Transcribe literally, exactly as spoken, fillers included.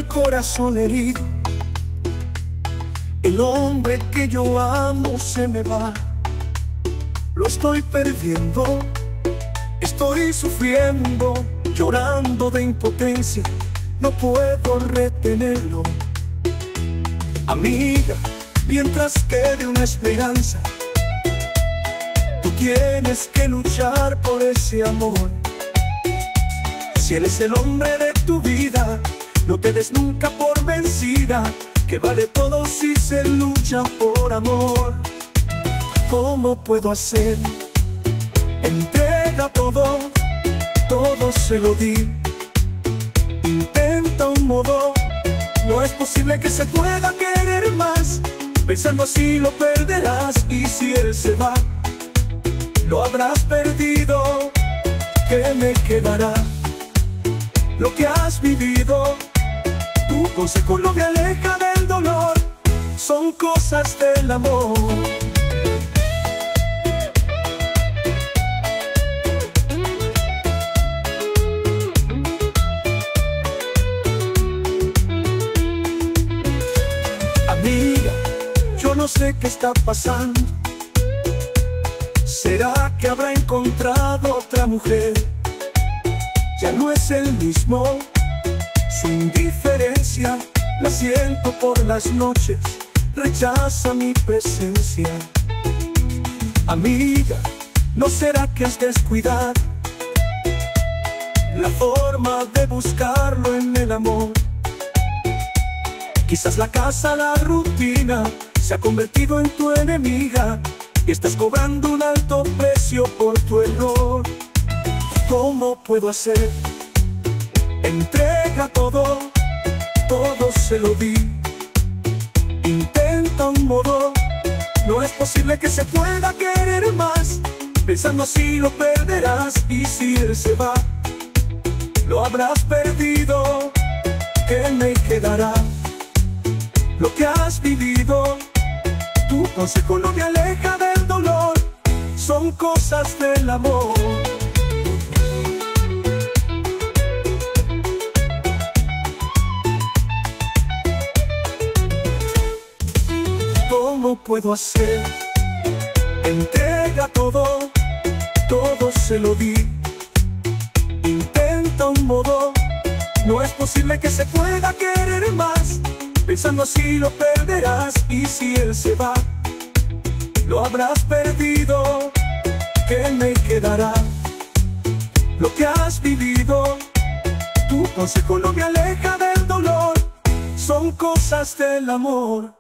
corazón herido. El hombre que yo amo se me va. Lo estoy perdiendo. Estoy sufriendo, llorando de impotencia. No puedo retenerlo. Amiga, mientras quede una esperanza, tú tienes que luchar por ese amor. Si él es el hombre de tu vida, no te des nunca por vencida, que vale todo si se lucha por amor. ¿Cómo puedo hacer? Entrega todo, todo se lo di. Intenta un modo, no es posible que se pueda querer más. Pensando así lo perderás, y si él se va, lo habrás perdido. ¿Qué me quedará? Lo que has vivido. Tu consejo no me aleja del dolor. Son cosas del amor. Amiga, yo no sé qué está pasando. ¿Será que habrá encontrado otra mujer? Ya no es el mismo. Su indiferencia la siento por las noches. Rechaza mi presencia. Amiga, ¿no será que has descuidado la forma de buscarlo en el amor? Quizás la casa, la rutina, se ha convertido en tu enemiga, y estás cobrando un alto precio por tu error. ¿Cómo puedo hacer? Entrega todo, todo se lo di. Intenta un modo, no es posible que se pueda querer más. Pensando así lo perderás, y si él se va, lo habrás perdido. ¿Qué me quedará? Lo que has vivido. Tu consejo no me aleja del dolor. Son cosas del amor. ¿Cómo puedo hacer? Entrega todo, todo se lo di. Intenta un modo, no es posible que se pueda querer más. Pensando así lo perderás, y si él se va, lo habrás perdido. ¿Qué me quedará? Lo que has vivido. Tu consejo no me aleja del dolor. Son cosas del amor.